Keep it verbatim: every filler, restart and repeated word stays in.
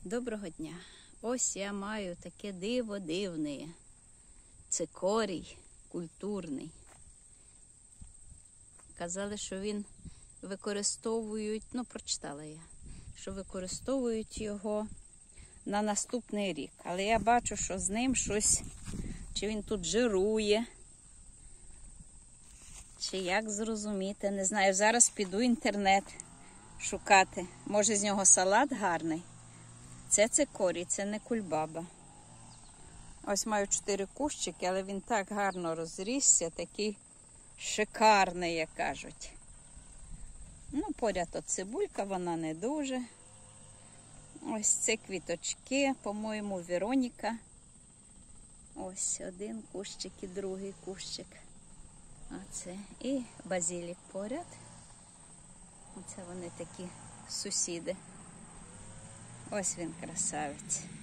Доброго дня! Ось я маю таке диво дивне. Цикорій культурний. Казали, що він використовують, ну прочитала я, що використовують його на наступний рік. Але я бачу, що з ним щось, чи він тут жирує, чи як зрозуміти, не знаю. Зараз піду в інтернет шукати. Може з нього салат гарний. Це цикорій, це не кульбаба. Ось маю чотири кущики, але він так гарно розрісся, такий шикарний, як кажуть. Ну, поряд от цибулька, вона не дуже. Ось це квіточки, по-моєму, Вероніка. Ось один кущик і другий кущик. Оце. І базилік поряд. Оце вони такі сусіди. Ось він, красавець.